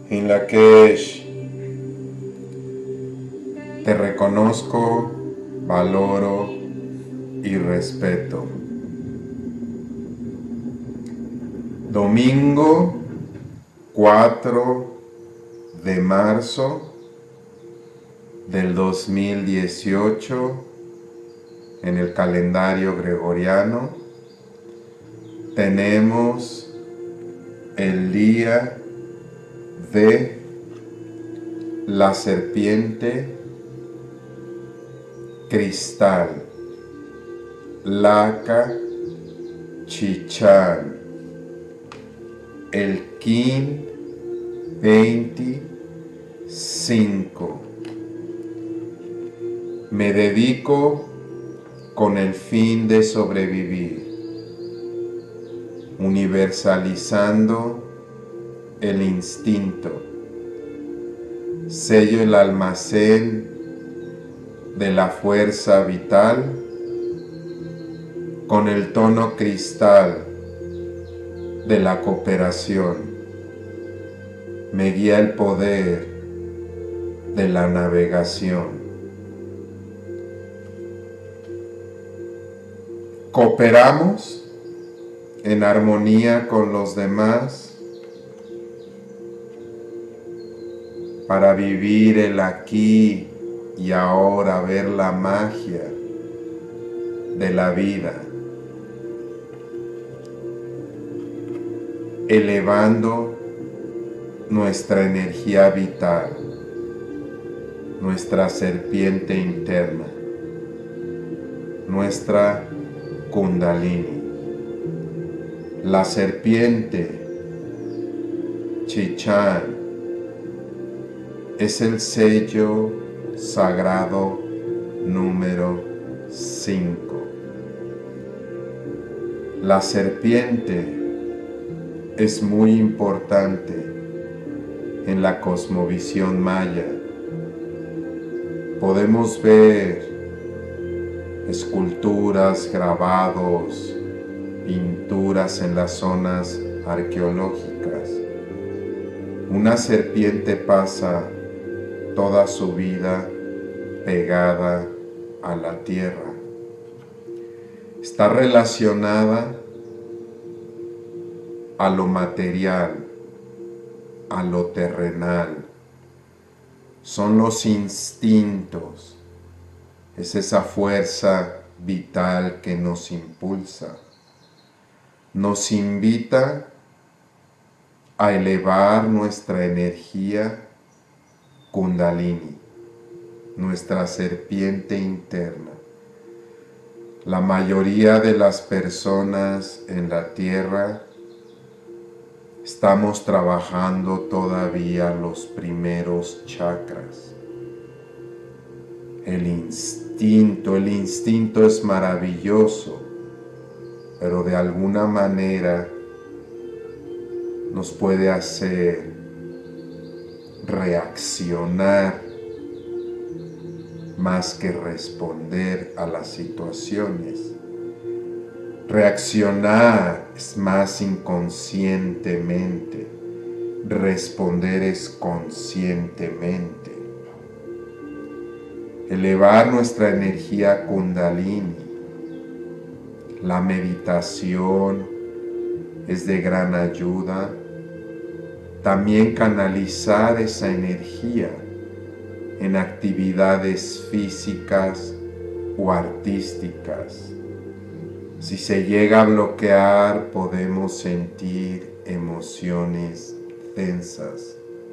En Lakesh, te reconozco, valoro y respeto. Domingo 4 de marzo del 2018 en el calendario gregoriano tenemos el día de la serpiente cristal, Laka Chichan, el Kin 25. Me dedico con el fin de sobrevivir, universalizando el instinto. Sello el almacén de la fuerza vital con el tono cristal de la cooperación. Me guía el poder de la navegación. Cooperamos en armonía con los demás para vivir el aquí y ahora, ver la magia de la vida, elevando nuestra energía vital, nuestra serpiente interna, nuestra Kundalini. La serpiente Chichan es el sello sagrado número 5. La serpiente es muy importante en la cosmovisión maya. Podemos ver esculturas, grabados, pinturas en las zonas arqueológicas. Una serpiente pasa toda su vida pegada a la tierra. Está relacionada a lo material, a lo terrenal. Son los instintos. Es esa fuerza vital que nos impulsa. Nos invita a elevar nuestra energía Kundalini, nuestra serpiente interna. La mayoría de las personas en la tierra estamos trabajando todavía los primeros chakras. El instinto es maravilloso, pero de alguna manera nos puede hacer reaccionar más que responder a las situaciones. Reaccionar es más inconscientemente, responder es conscientemente. Elevar nuestra energía Kundalini. La meditación es de gran ayuda. También canalizar esa energía en actividades físicas o artísticas. Si se llega a bloquear, podemos sentir emociones densas.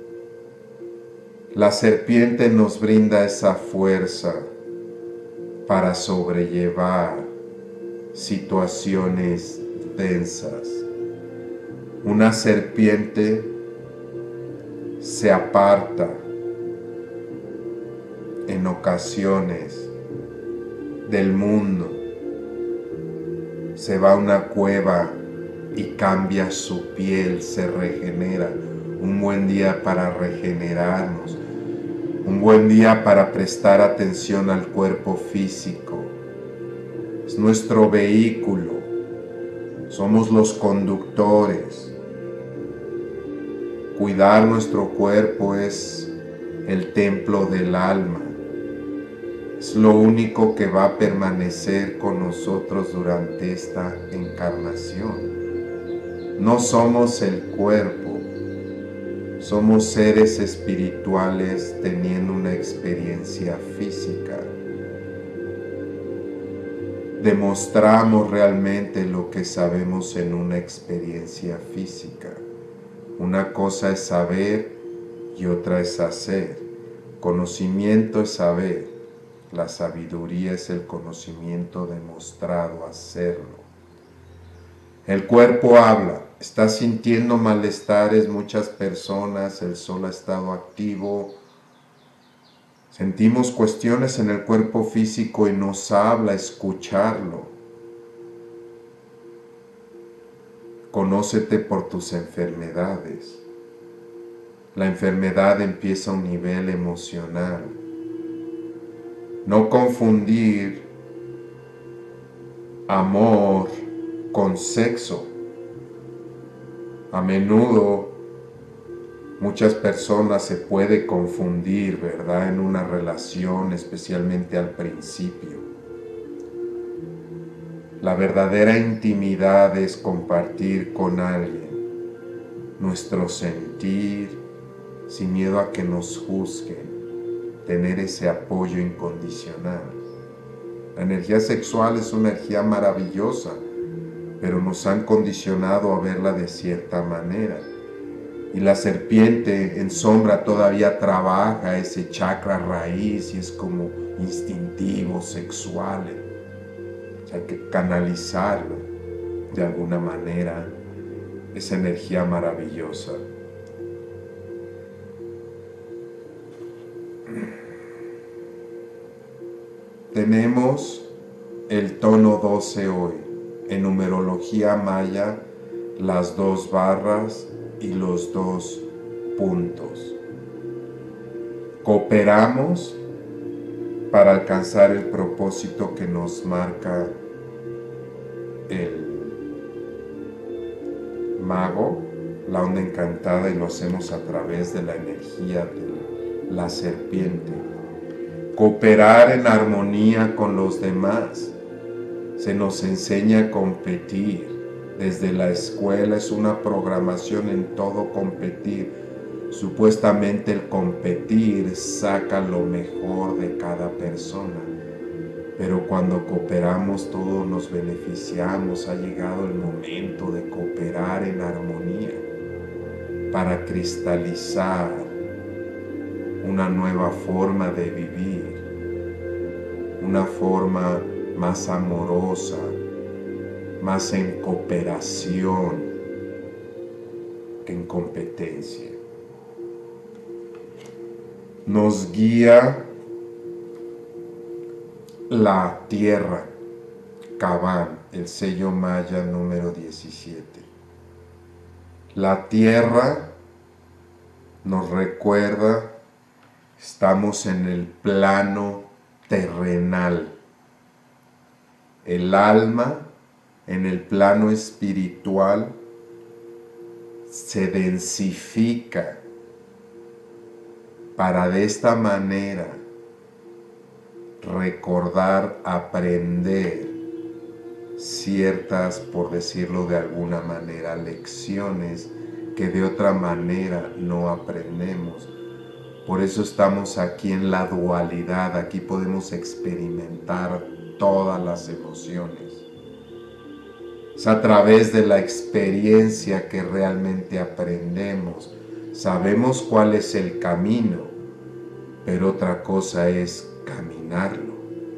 La serpiente nos brinda esa fuerza para sobrellevar situaciones densas. Una serpiente se aparta en ocasiones del mundo, se va a una cueva y cambia su piel, se regenera. Un buen día para regenerarnos, un buen día para prestar atención al cuerpo físico. Es nuestro vehículo, somos los conductores. Cuidar nuestro cuerpo es el templo del alma. Es lo único que va a permanecer con nosotros durante esta encarnación. No somos el cuerpo, somos seres espirituales teniendo una experiencia física. Demostramos realmente lo que sabemos en una experiencia física. Una cosa es saber y otra es hacer. Conocimiento es saber. La sabiduría es el conocimiento demostrado, hacerlo. El cuerpo habla. Está sintiendo malestares muchas personas, el sol ha estado activo. Sentimos cuestiones en el cuerpo físico y nos habla escucharlo. Conócete por tus enfermedades. La enfermedad empieza a un nivel emocional. No confundir amor con sexo. A menudo muchas personas se puede confundir, ¿verdad?, en una relación, especialmente al principio. La verdadera intimidad es compartir con alguien nuestro sentir sin miedo a que nos juzguen, tener ese apoyo incondicional. La energía sexual es una energía maravillosa, pero nos han condicionado a verla de cierta manera. Y la serpiente en sombra todavía trabaja ese chakra raíz y es como instintivo, sexual. O sea, hay que canalizarlo de alguna manera, esa energía maravillosa. Tenemos el tono 12 hoy. En numerología maya, las 2 barras y los 2 puntos. Cooperamos para alcanzar el propósito que nos marca el mago, la onda encantada, y lo hacemos a través de la energía de la serpiente. Cooperar en armonía con los demás. Se nos enseña a competir. Desde la escuela es una programación en todo competir. Supuestamente el competir saca lo mejor de cada persona. Pero cuando cooperamos todos nos beneficiamos. Ha llegado el momento de cooperar en armonía para cristalizar una nueva forma de vivir, una forma más amorosa, más en cooperación que en competencia. Nos guía la tierra, Cabán, el sello maya número 17. La tierra nos recuerda, estamos en el plano terrenal. El alma en el plano espiritual se densifica para de esta manera recordar, aprender ciertas, por decirlo de alguna manera, lecciones que de otra manera no aprendemos. Por eso estamos aquí en la dualidad, aquí podemos experimentar todas las emociones. Es a través de la experiencia que realmente aprendemos. Sabemos cuál es el camino, pero otra cosa es caminarlo.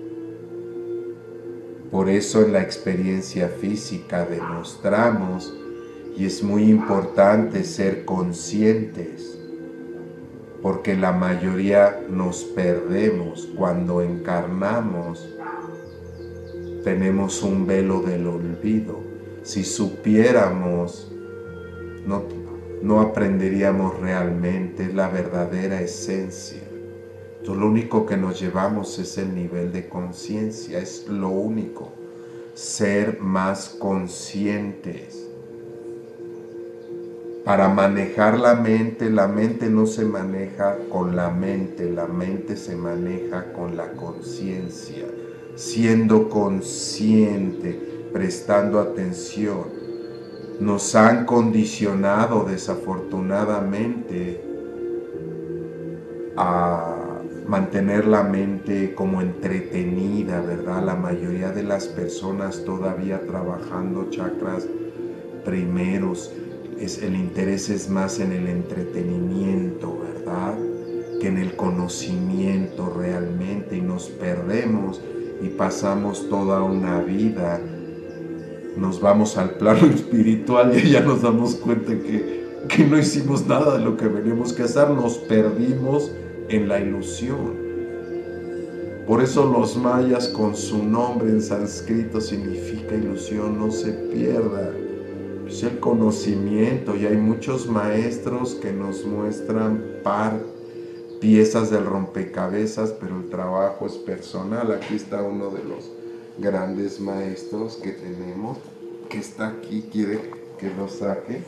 Por eso en la experiencia física demostramos, y es muy importante ser conscientes, porque la mayoría nos perdemos cuando encarnamos. Tenemos un velo del olvido. Si supiéramos, no aprenderíamos realmente la verdadera esencia. Entonces, lo único que nos llevamos es el nivel de conciencia, es lo único. Ser más conscientes para manejar la mente no se maneja con la mente se maneja con la conciencia, siendo consciente, prestando atención. Nos han condicionado desafortunadamente a mantener la mente como entretenida, ¿verdad? La mayoría de las personas todavía trabajando chakras primeros, el interés es más en el entretenimiento, ¿verdad? Que en el conocimiento realmente, y nos perdemos y pasamos toda una vida, nos vamos al plano espiritual y ya nos damos cuenta que no hicimos nada de lo que veníamos que hacer, nos perdimos en la ilusión. Por eso los mayas, con su nombre en sánscrito significa ilusión, no se pierda. Es el conocimiento, y hay muchos maestros que nos muestran piezas del rompecabezas, pero el trabajo es personal. Aquí está uno de los grandes maestros que tenemos, que está aquí, quiere que lo saque.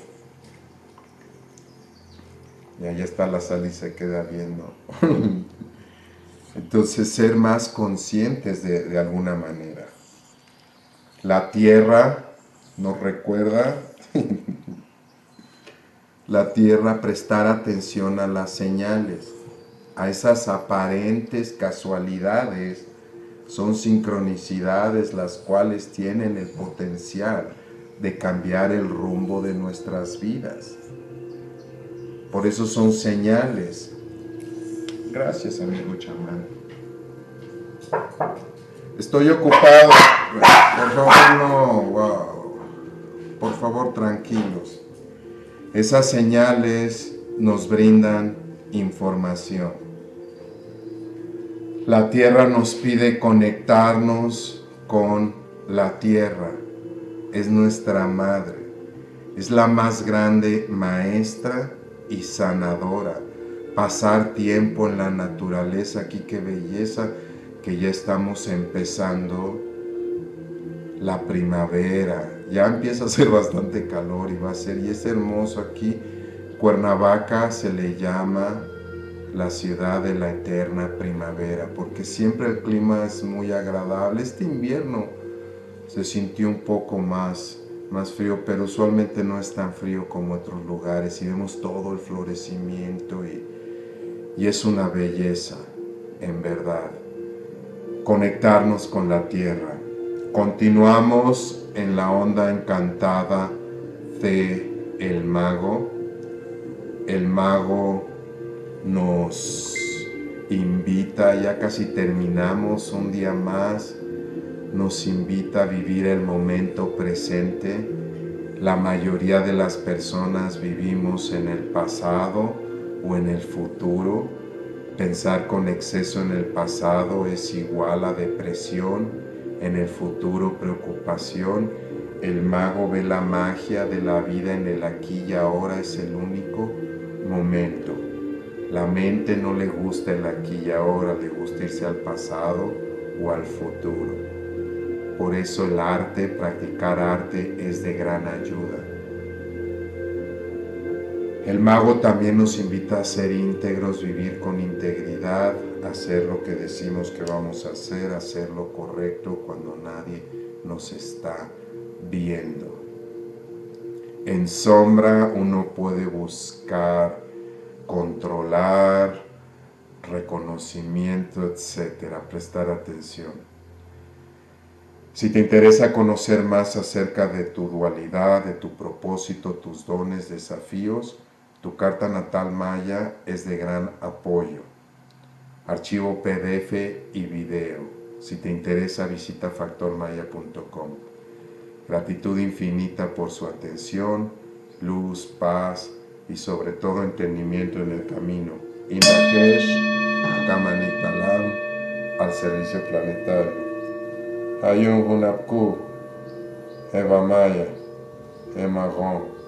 Y allá está la sal y se queda viendo. Entonces, ser más conscientes de alguna manera. La tierra nos recuerda, la tierra, prestar atención a las señales, a esas aparentes casualidades. Son sincronicidades las cuales tienen el potencial de cambiar el rumbo de nuestras vidas. Por eso son señales. Gracias, amigo chamán. Estoy ocupado. Por favor, no. Wow. Por favor, tranquilos. Esas señales nos brindan información. La tierra nos pide conectarnos con la tierra. Es nuestra madre. Es la más grande maestra y sanadora. Pasar tiempo en la naturaleza, aquí qué belleza, que ya estamos empezando la primavera. Ya empieza a hacer bastante calor y va a ser, y es hermoso aquí. Cuernavaca se le llama la ciudad de la eterna primavera, porque siempre el clima es muy agradable. Este invierno se sintió un poco más frío, pero usualmente no es tan frío como otros lugares, y vemos todo el florecimiento y es una belleza, en verdad, conectarnos con la tierra. Continuamos en la onda encantada de el mago. El mago nos invita, ya casi terminamos un día más, nos invita a vivir el momento presente. La mayoría de las personas vivimos en el pasado o en el futuro. Pensar con exceso en el pasado es igual a depresión, en el futuro preocupación. El mago ve la magia de la vida en el aquí y ahora, es el único momento. La mente no le gusta el aquí y ahora, le gusta irse al pasado o al futuro. Por eso el arte, practicar arte, es de gran ayuda. El mago también nos invita a ser íntegros, vivir con integridad, hacer lo que decimos que vamos a hacer lo correcto cuando nadie nos está viendo. En sombra uno puede buscar, controlar, reconocimiento, etcétera, prestar atención. Si te interesa conocer más acerca de tu dualidad, de tu propósito, tus dones, desafíos, tu carta natal maya es de gran apoyo. Archivo PDF y video. Si te interesa, visita factormaya.com. Gratitud infinita por su atención, luz, paz y sobre todo entendimiento en el camino. Indakesh, Kamanikalam, al servicio planetario. Ayun Hunapku, Eva Maya, Emagon.